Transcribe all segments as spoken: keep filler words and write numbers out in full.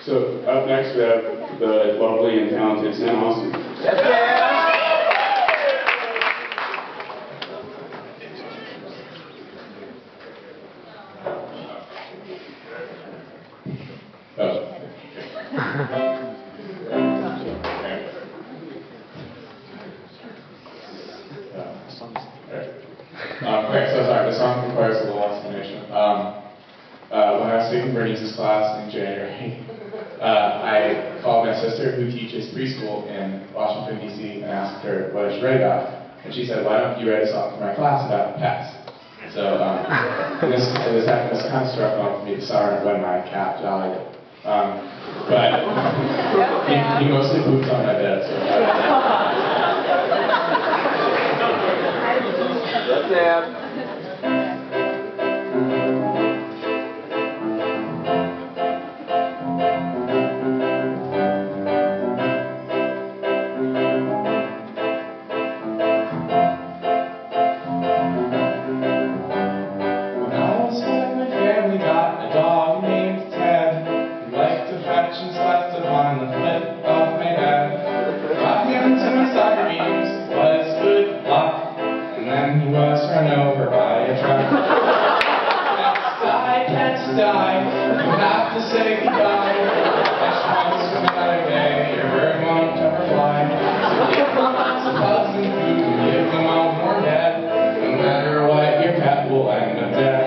So up next we have the lovely and talented Sam Austin. Yes, ma'am. Oh. Um, okay, so sorry, the song requires a little explanation. Um, uh, when I was taking Bernice's class in January, uh, I called my sister who teaches preschool in Washington, D C and asked her what I should write about. And she said, why don't you write a song for my class about pets? So um, this, this, this kind of struck home for me this summer when my cat died. Um, but he, he mostly poops on my bed, so Yes, ma'am. and slept upon the foot of my bed. Got him to my side beams, was good luck, and then he was run over by a truck. Pets die, pets die, you have to say goodbye. Fish once from another day, your bird won't ever fly. So give them lots of hugs and food, and give them a warm bed. No matter what, your pet will end up dead.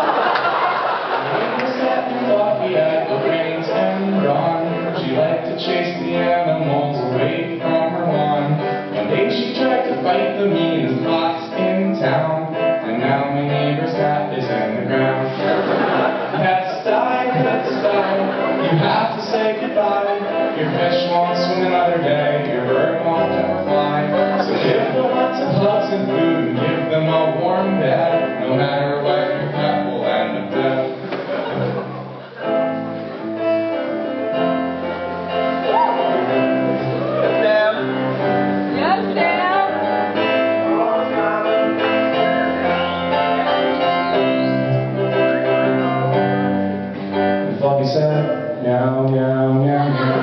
She liked to chase the animals away from her lawn. One day she tried to fight the meanest fox in town, and now my neighbor's cat is in the ground. Pets die, pets die, you have to say goodbye. Your fish won't swim another day, your bird won't ever fly. So give them lots of hugs and food, and give them a warm bed. No matter what, your pet will end up dead. Fluffy said, meow, meow, meow, meow,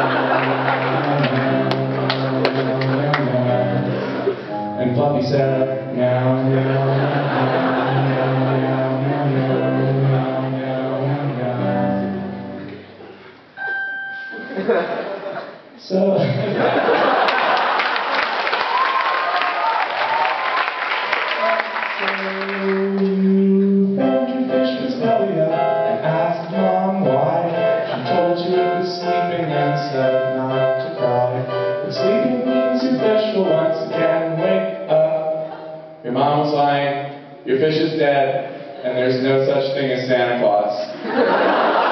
meow, meow. And Fluffy said, meow, meow, meow, meow, meow, meow, meow, meow, meow. So said not to cry, but sleeping means your fish will once again wake up. Your mom was lying, your fish is dead, and there's no such thing as Santa Claus.